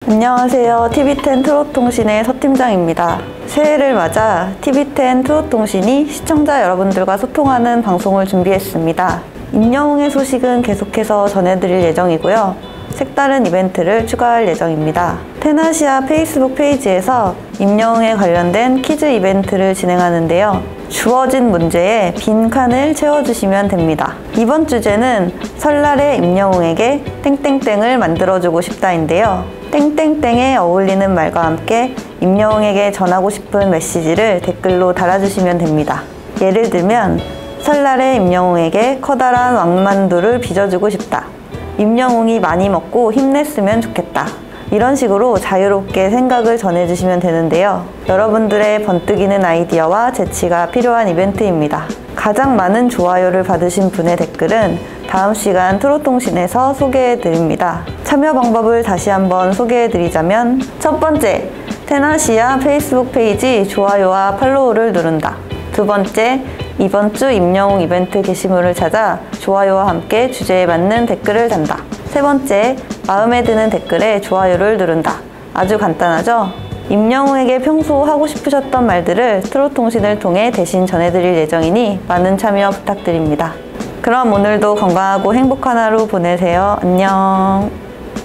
안녕하세요. TV10 트롯통신의 서팀장입니다. 새해를 맞아 TV10 트롯통신이 시청자 여러분들과 소통하는 방송을 준비했습니다. 임영웅의 소식은 계속해서 전해드릴 예정이고요. 색다른 이벤트를 추가할 예정입니다. 테나시아 페이스북 페이지에서 임영웅에 관련된 퀴즈 이벤트를 진행하는데요. 주어진 문제에 빈 칸을 채워주시면 됩니다. 이번 주제는 설날에 임영웅에게 땡땡땡을 만들어주고 싶다인데요. 땡땡땡에 어울리는 말과 함께 임영웅에게 전하고 싶은 메시지를 댓글로 달아주시면 됩니다. 예를 들면 설날에 임영웅에게 커다란 왕만두를 빚어주고 싶다. 임영웅이 많이 먹고 힘냈으면 좋겠다. 이런 식으로 자유롭게 생각을 전해주시면 되는데요. 여러분들의 번뜩이는 아이디어와 재치가 필요한 이벤트입니다. 가장 많은 좋아요를 받으신 분의 댓글은 다음 시간 트롯통신에서 소개해드립니다. 참여 방법을 다시 한번 소개해드리자면 첫 번째, 테나시아 페이스북 페이지 좋아요와 팔로우를 누른다. 두 번째, 이번 주 임영웅 이벤트 게시물을 찾아 좋아요와 함께 주제에 맞는 댓글을 단다. 세 번째, 마음에 드는 댓글에 좋아요를 누른다. 아주 간단하죠? 임영웅에게 평소 하고 싶으셨던 말들을 트롯통신을 통해 대신 전해드릴 예정이니 많은 참여 부탁드립니다. 그럼 오늘도 건강하고 행복한 하루 보내세요. 안녕.